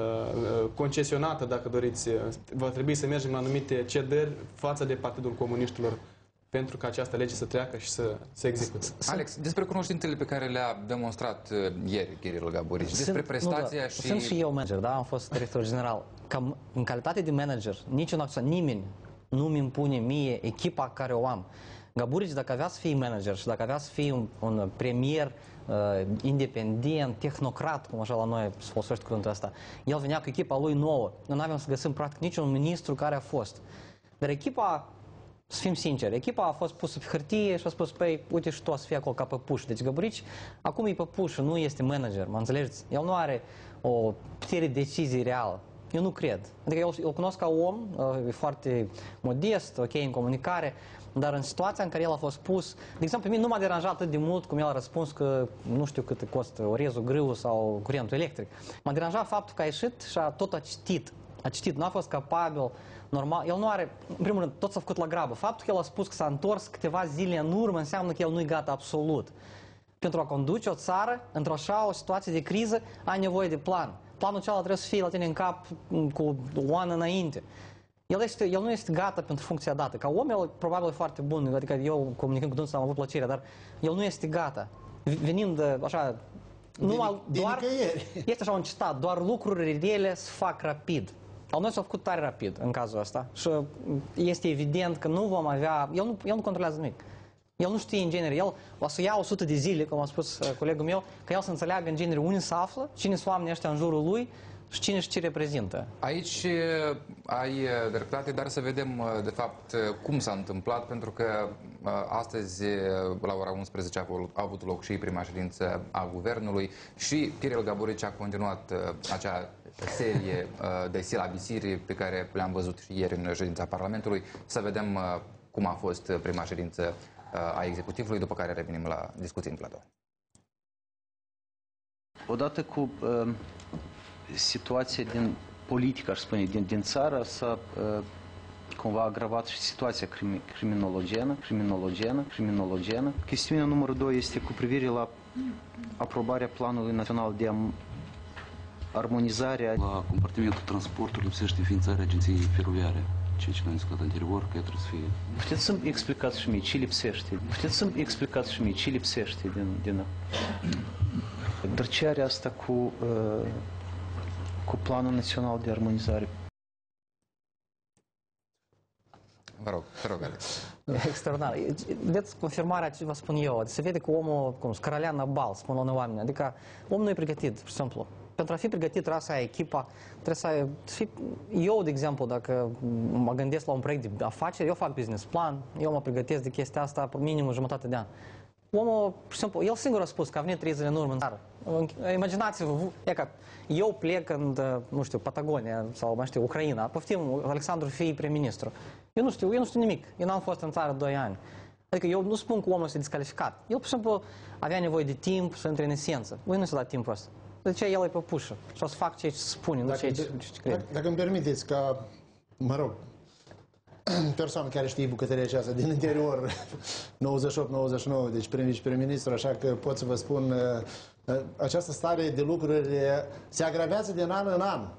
concesionată, dacă doriți. Va trebui să mergem la anumite cedări față de Partidul Comuniștilor pentru ca această lege să treacă și să se execute. Alex, despre cunoștințele pe care le-a demonstrat ieri Kiril Gaburici, despre prestația nu, da. și... Sunt și eu manager, da? Am fost director general. Cam în calitate de manager, niciun acționar, nimeni nu-mi impune mie echipa care o am. Gaburici, dacă avea să fie manager și dacă avea să fie un, un premier uh, independent, tehnocrat, cum așa la noi se folosește cuvântul ăsta, el venea cu echipa lui nouă. Noi nu aveam să găsim practic niciun ministru care a fost. Dar echipa, să fim sinceri, echipa a fost pusă pe hârtie și a spus, păi, uite și tu o să fii acolo ca păpuș. Deci Gaburici acum e păpuș, nu este manager, mă înțelegeți? El nu are o putere de decizie reală. Eu nu cred. Adică eu îl cunosc ca om, e foarte modest, ok în comunicare, dar în situația în care el a fost pus, de exemplu, pe mine nu m-a deranjat atât de mult cum el a răspuns că nu știu cât costă orezul grâu sau curentul electric. M-a deranjat faptul că a ieșit și a, tot a citit. A citit, nu a fost capabil, normal. El nu are, în primul rând, tot s-a făcut la grabă. Faptul că el a spus că s-a întors câteva zile în urmă înseamnă că el nu-i gata absolut. Pentru a conduce o țară într-o așa o situație de criză, ai nevoie de plan. Planul cealaltă trebuie să fie la tine în cap cu o an înainte. El, este, el nu este gata pentru funcția dată. Ca om, el probabil e foarte bun, adică eu comunicând cu dânsul am avut plăcerea, dar el nu este gata. Venind așa, numai, doar, este așa un citat, doar lucrurile rele se fac rapid. Al noi s-au făcut tare rapid în cazul ăsta și este evident că nu vom avea, el nu, el nu controlează nimic. El nu știe în genere, el o să ia o sută de zile, cum a spus uh, colegul meu, că el să înțeleagă în genere unde se află, cine sunt oamenii ăștia în jurul lui și cine și ce reprezintă. Aici ai dreptate, dar să vedem de fapt cum s-a întâmplat, pentru că astăzi la ora unsprezece a avut loc și prima ședință a Guvernului și Kiril Gaburici a continuat acea serie de silabisiri pe care le-am văzut și ieri în ședința Parlamentului. Să vedem cum a fost prima ședință a executivului, după care revenim la discuții în platou. Odată cu uh, situația din politică, aș spune, din, din țară, s-a uh, cumva agravat și situația crimi, criminologenă, criminologenă, criminologenă. Chestiunea numărul doi este cu privire la aprobarea Planului Național de Armonizare. La compartimentul transportului lipsește înființarea agenției feroviare. Ceea ce noi am discutat anterior, că trebuie să fie... Puteți să-mi explicați și mie ce lipsește? Puteți să-mi explicați și mie ce lipsește din... din... Dar ce are asta cu, uh, cu Planul Național de Armonizare? Vă rog, te rog, Alex. Extraordinar. Vedeți confirmarea ce vă spun eu. Se vede că omul, cum, scărălea în bal, spun la oameni. Adică omul nu e pregătit, pur și simplu. Pentru a fi pregătit trebuie să ai echipa, trebuie să ai... Fi, eu, de exemplu, dacă mă gândesc la un proiect de afaceri, eu fac business plan, eu mă pregătesc de chestia asta minimum jumătate de an. Omul, pur și simplu, el singur a spus că a venit trei zile în urmă în țară. Imaginați-vă, e ca eu plec în, nu știu, Patagonia sau, mai știu, Ucraina, poftim, Alexandru fie prim-ministru. Eu nu știu, eu nu știu nimic, eu n-am fost în țară doi ani. Adică eu nu spun că omul este descalificat. El, pur și simplu, avea nevoie de timp să intre în esență. Voi nu se da timpul ăsta. De ce el e pe pușă și o să fac ce spune, nu ce, ce, ce crede. Dacă, dacă îmi permiteți, ca, mă rog, persoană care știe bucătăria aceasta din interior, nouăzeci și opt nouăzeci și nouă, deci prim-ministru, așa că pot să vă spun, această stare de lucruri se agravează din an în an.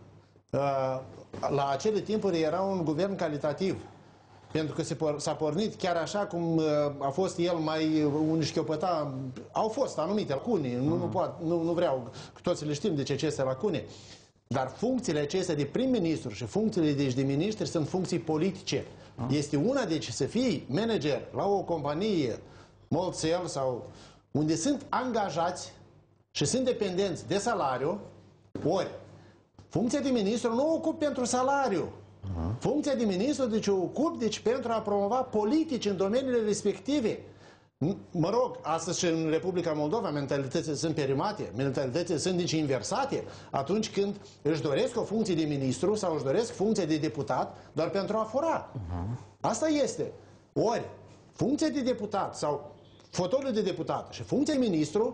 La acele timpuri era un guvern calitativ, pentru că s-a pornit chiar așa cum a fost el mai un șchiopăta. Au fost anumite lacune, nu, nu, poate, nu, nu vreau, toți le știm de ce aceste lacune, dar funcțiile acestea de prim-ministru și funcțiile deci, de miniștri sunt funcții politice. Este una, deci, să fii manager la o companie, Molcel sau unde sunt angajați și sunt dependenți de salariu, ori funcția de ministru nu o ocup pentru salariu. Funcția de ministru, deci, o ocup deci, pentru a promova politici în domeniile respective. Mă rog, astăzi și în Republica Moldova mentalitățile sunt perimate, mentalitățile sunt deci inversate atunci când își doresc o funcție de ministru sau își doresc funcția de deputat doar pentru a fura. Asta este. Ori, funcția de deputat sau fotoliu de deputat și funcția de ministru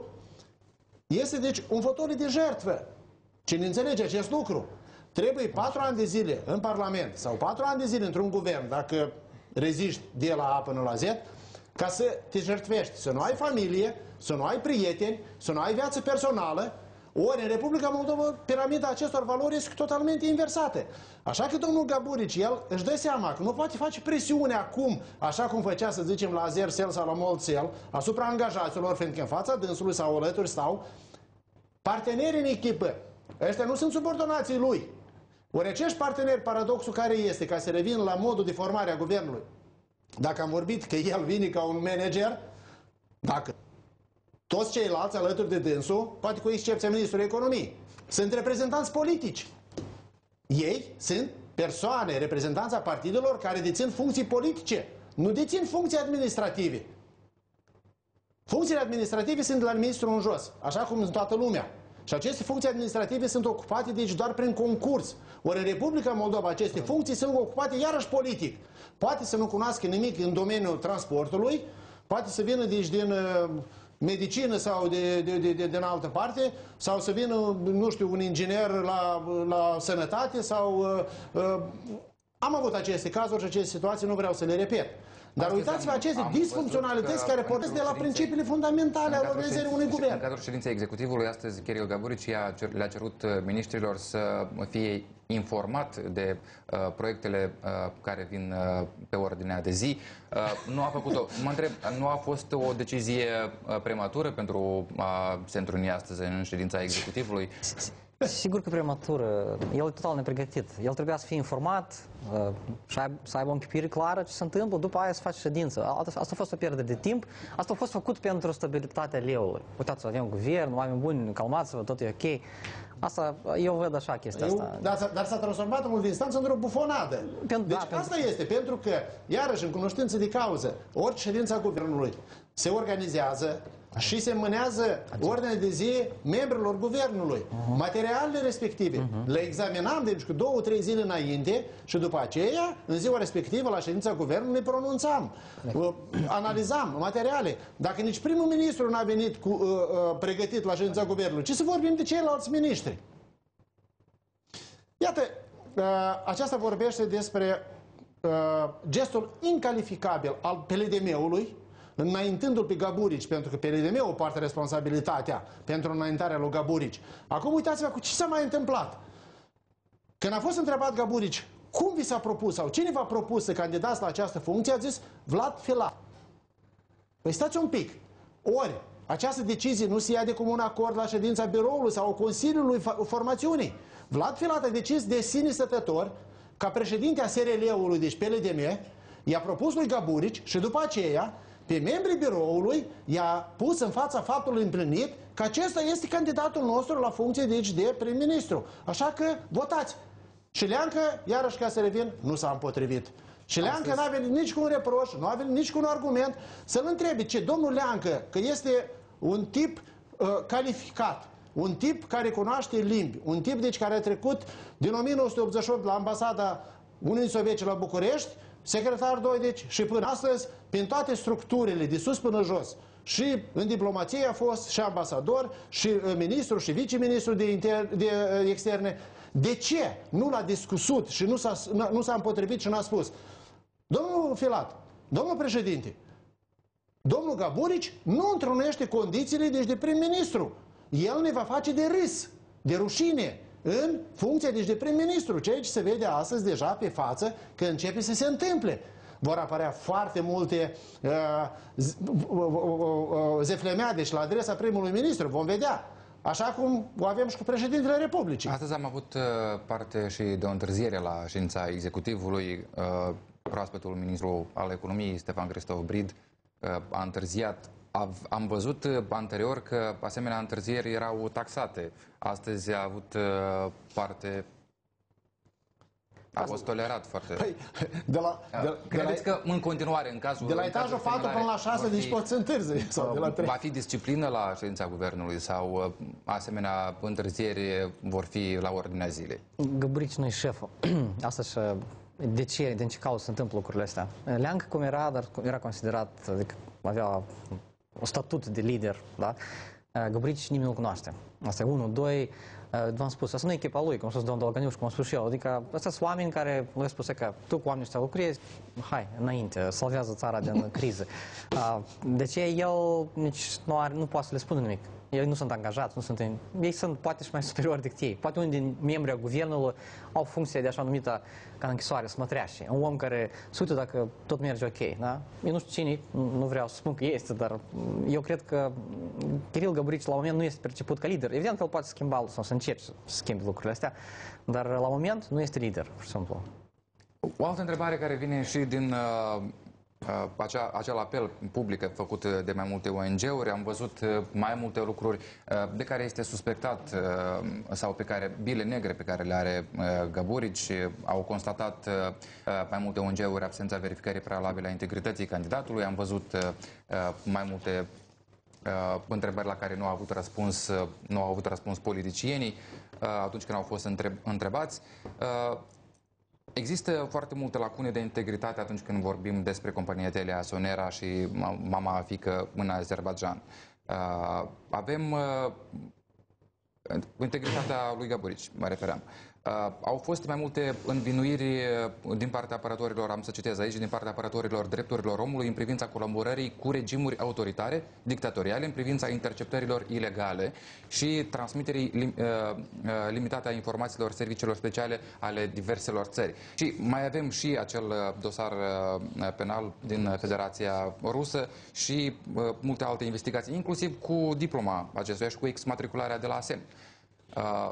este deci un fotoliu de jertfă. Cine înțelege acest lucru? Trebuie patru ani de zile în Parlament sau patru ani de zile într-un guvern, dacă reziști de la A până la Z, ca să te jertfești, să nu ai familie, să nu ai prieteni, să nu ai viață personală. Ori în Republica Moldova piramida acestor valori este totalmente inversată. Așa că domnul Gaburici, el își dă seama că nu poate face presiune acum, așa cum făcea, să zicem, la Azercel sau la Molcel, asupra angajaților, fiindcă în fața dânsului sau alături stau parteneri în echipă. Ăștia nu sunt subordonații lui. Ori acești parteneri, paradoxul care este, ca să revin la modul de formare a guvernului, dacă am vorbit că el vine ca un manager, dacă toți ceilalți alături de dânsul, poate cu excepția ministrului economiei, sunt reprezentanți politici. Ei sunt persoane, reprezentanța partidelor care dețin funcții politice, nu dețin funcții administrative. Funcțiile administrative sunt de la ministrul în jos, așa cum în toată lumea. Și aceste funcții administrative sunt ocupate deci doar prin concurs. Ori în Republica Moldova aceste funcții sunt ocupate iarăși politic. Poate să nu cunoască nimic în domeniul transportului, poate să vină deci din uh, medicină sau de, de, de, de, din altă parte, sau să vină, nu știu, un inginer la, la sănătate sau... Uh, uh, am avut aceste cazuri și aceste situații, nu vreau să le repet. Dar uitați-vă aceste disfuncționalități care pornesc de la principiile fundamentale ale organizării unui guvern. În cadrul ședinței executivului, astăzi, Kiril Gaburici le-a cerut miniștrilor să fie informat de uh, proiectele uh, care vin uh, pe ordinea de zi. Uh, nu a făcut-o. Mă întreb, nu a fost o decizie uh, prematură pentru a se întruni astăzi în ședința executivului? Sigur că prematură. El e total nepregătit. El trebuia să fie informat, să aibă, să aibă o închipire clară ce se întâmplă, după aia să faci ședință. Asta a fost o pierdere de timp. Asta a fost făcut pentru stabilitatea leului. Uitați, avem guvern, oameni buni, calmați-vă, tot e ok. Asta, eu văd așa chestia eu, asta. Dar, dar s-a transformat în ultimă instanță într-o bufonadă. Pentru, deci da, asta pentru... este, pentru că, iarăși, în cunoștință de cauză, orice ședință a guvernului se organizează și se mânează ordinea de zi membrilor guvernului. Uh-huh. Materialele respective uh-huh. le examinam deci cu două, trei zile înainte și după aceea, în ziua respectivă, la ședința guvernului, pronunțam, uh, analizam materiale. Dacă nici primul ministru n-a venit cu, uh, uh, pregătit la ședința guvernului, ce să vorbim de ceilalți miniștri? Iată, uh, aceasta vorbește despre uh, gestul incalificabil al P L D M-ului, înaintându-l pe Gaburici, pentru că P L D M-ul poartă responsabilitatea pentru înaintarea lui Gaburici. Acum uitați-vă cu ce s-a mai întâmplat. Când a fost întrebat Gaburici cum vi s-a propus sau cine v-a propus să candidați la această funcție, a zis Vlad Filat. Păi stați un pic. Ori, această decizie nu se ia de comun acord la ședința biroului sau Consiliului Formațiunii. Vlad Filat a decis de sine stătător ca președinte a S R L-ului, deci P L D M, i-a propus lui Gaburici și după aceea pe membrii biroului i-a pus în fața faptului împlinit că acesta este candidatul nostru la funcție deci, de prim-ministru. Așa că votați. Și Leancă, iarăși ca să revin, nu s-a împotrivit. Și Leancă n-a venit nici cu un reproș, nu a venit nici cu un argument. Să-l întrebe ce domnul Leancă, că este un tip uh, calificat, un tip care cunoaște limbi, un tip deci care a trecut din o mie nouă sute optzeci și opt la ambasada Uniunii Sovietice la București, secretar doi, deci, și până astăzi, prin toate structurile, de sus până jos, și în diplomație a fost, și ambasador, și uh, ministru, și viceministru de, inter, de uh, externe. De ce nu l-a discutat și nu s-a, nu s-a împotrivit și n-a spus? Domnul Filat, domnul președinte, domnul Gaburici nu întrunește condițiile deci de prim-ministru. El ne va face de râs, de rușine, în funcția deci de prim-ministru, ceea ce se vede astăzi deja pe față că începe să se întâmple. Vor apărea foarte multe uh, zeflemeade și la adresa primului ministru, vom vedea. Așa cum o avem și cu președintele Republicii. Astăzi am avut uh, parte și de o întârziere la ședința executivului. Uh, proaspetul ministru al economiei, Ștefan Christoph Brid, uh, a întârziat. Am văzut anterior că asemenea întârzieri erau taxate. Astăzi a avut uh, parte... A fost tolerat foarte... Păi, de la, de, Credeți de la, că în continuare, în cazul... De la etajul patru până la șase, deci poți să întârzi. Sau de la trei. Va fi disciplină la ședința guvernului sau asemenea întârzieri vor fi la ordinea zilei? Gaburici nu-i șeful. Asta și... De ce, din ce cauză se întâmplă lucrurile astea? Leancă cum era, dar era considerat, adică avea un statut de lider, da? Gaburici nimeni nu-l cunoaște. Asta e unul. Doi, v-am spus, asta nu e echipa lui, cum a spus domnul Dolganiuș, cum am spus și eu. Adică astea sunt oameni care le-au spus că tu cu oamenii ăștia lucrezi, hai, înainte, salvează țara din criză. De ce el nici nu, are, nu poate să le spună nimic? Ei nu sunt angajați, nu sunt, ei sunt poate și mai superiori decât ei. Poate unii din membrii guvernului au funcție de așa numită ca în închisoare, smătreașe. Un om care se uită dacă tot merge ok. Da? Eu nu știu cine, nu vreau să spun că este, dar eu cred că Kiril Gaburici la moment nu este perceput ca lider. Evident că el poate schimba sau să încerce să schimbe lucrurile astea, dar la moment nu este lider, pur și simplu. O altă întrebare care vine și din uh, acea, acel apel public făcut de mai multe O N G-uri. Am văzut mai multe lucruri uh, de care este suspectat uh, sau pe care, bile negre pe care le are uh, Gaburici. Au constatat uh, mai multe O N G-uri absența verificării prealabile a integrității candidatului. Am văzut uh, mai multe uh, întrebări la care nu au avut răspuns, uh, nu au avut răspuns politicienii uh, atunci când au fost întreb, întrebați. Uh, Există foarte multe lacune de integritate atunci când vorbim despre compania Telia Sonera și mama fică în Azerbaidjan. Uh, avem uh, integritatea lui Gaburici, mă refeream. Uh, au fost mai multe învinuiri din partea apărătorilor, am să citez aici, din partea apărătorilor drepturilor omului în privința colaborării cu regimuri autoritare, dictatoriale, în privința interceptărilor ilegale și transmiterii lim, uh, limitate a informațiilor serviciilor speciale ale diverselor țări. Și mai avem și acel dosar uh, penal din Federația Rusă și uh, multe alte investigații, inclusiv cu diploma acestuia și cu exmatricularea de la A S E M. Uh,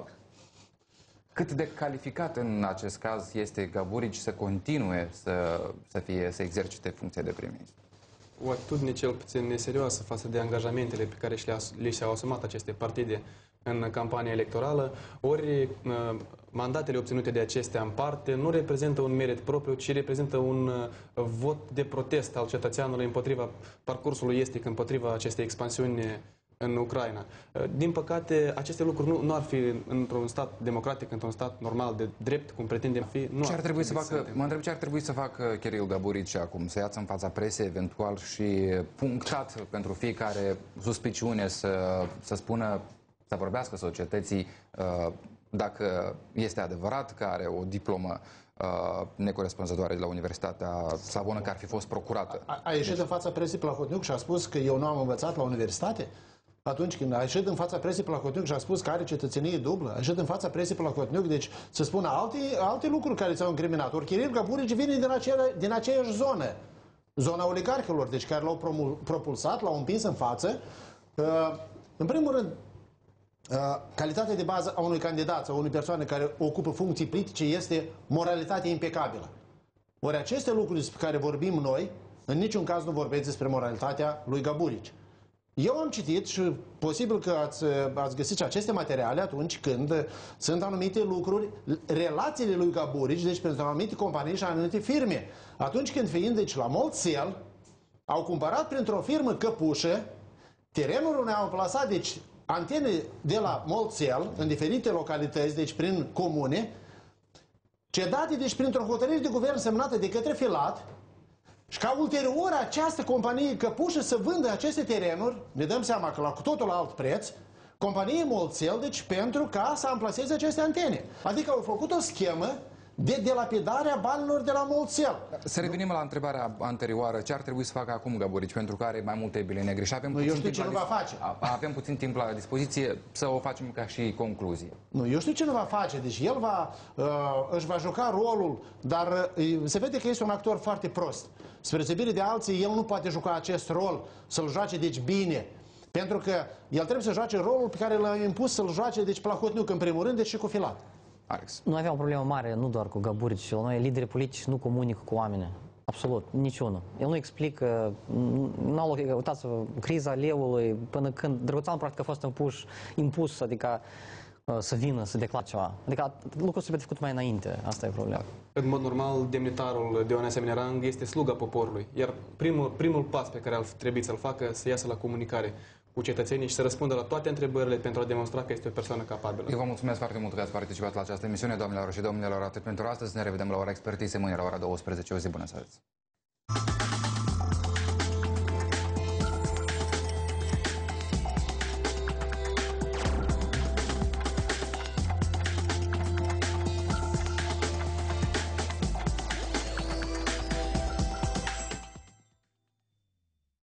Cât de calificat în acest caz este Gaburici să continue să, să, fie, să exercite funcția de prim-ministru? O atitudine cel puțin neserioasă față de angajamentele pe care le și-au asumat aceste partide în campania electorală, ori mandatele obținute de acestea în parte nu reprezintă un merit propriu, ci reprezintă un vot de protest al cetățeanului împotriva parcursului estic, împotriva acestei expansiuni în Ucraina. Din păcate, aceste lucruri nu, nu ar fi într-un stat democratic, într-un stat normal de drept, cum pretindem fi. Nu ce ar trebui să facă, să mă întreb ce ar trebui să facă Kiril Gaburici acum? Să iață în fața presei, eventual, și punctat pentru fiecare suspiciune să, să spună, să vorbească societății dacă este adevărat că are o diplomă necorespunzătoare de la Universitatea Slavonă, că ar fi fost procurată. A, a ieșit deci... în fața presei Plahotniuc și a spus că eu nu am învățat la universitate? Atunci când a ieșit în fața presei Plahotniuc și a spus că are cetățenie dublă, a ieșit în fața presei Plahotniuc, deci să spună alte, alte lucruri care s-au incriminat. Ori Kiril Gaburici vine din, acele, din aceeași zonă, zona oligarhilor, deci care l-au propulsat, l-au împins în față În primul rând, calitatea de bază a unui candidat sau a unei persoane care ocupă funcții politice este moralitatea impecabilă. Ori aceste lucruri despre care vorbim noi, în niciun caz nu vorbesc despre moralitatea lui Gaburici. Eu am citit și posibil că ați, ați găsit și aceste materiale atunci când sunt anumite lucruri, relațiile lui Gaburici, deci pentru anumite companii și anumite firme. Atunci când fiind deci la Molțel, au cumpărat printr-o firmă căpușă terenul unde au plasat deci antene de la Molțel în diferite localități, deci prin comune, cedate deci printr-o hotărâre de guvern semnată de către Filat, și ca ulterior această companie căpușă să vândă aceste terenuri, ne dăm seama că la cu totul alt preț, companie Molțel, deci pentru ca să amplaseze aceste antene. Adică au făcut o schemă de delapidarea banilor de la Molțel. Să revenim la întrebarea anterioară. Ce ar trebui să facă acum Gaburici pentru că are mai multe bile negre? Și avem nu, eu știu ce nu va face. Avem puțin timp la dispoziție să o facem ca și concluzie. Nu, eu știu ce nu va face. Deci el va, uh, își va juca rolul, dar uh, se vede că este un actor foarte prost. Spre deosebire de alții, el nu poate juca acest rol, să-l joace deci bine. Pentru că el trebuie să joace rolul pe care l-a impus să-l joace deci Plahotniuc în primul rând, deci și cu Filat. Alex. Noi avem o problemă mare, nu doar cu Gaburici. Noi, liderii politici, nu comunică cu oamenii. Absolut, niciunul. El nu explică, nu au loc, uitați-vă, criza leului, până când Drăguțan practic a fost impus, impus adică să vină, să declare ceva. Adică lucrul trebuie făcut mai înainte, asta e problema. În mod normal, demnitarul de un asemenea rang este sluga poporului, iar primul, primul pas pe care ar trebui să-l facă să iasă la comunicare cu cetățenii și să răspundă la toate întrebările pentru a demonstra că este o persoană capabilă. Eu vă mulțumesc foarte mult că ați participat la această emisiune, doamnelor și domnilor, atât pentru astăzi. Ne revedem la ora expertise mâine la ora douăsprezece. O zi bună să aveți!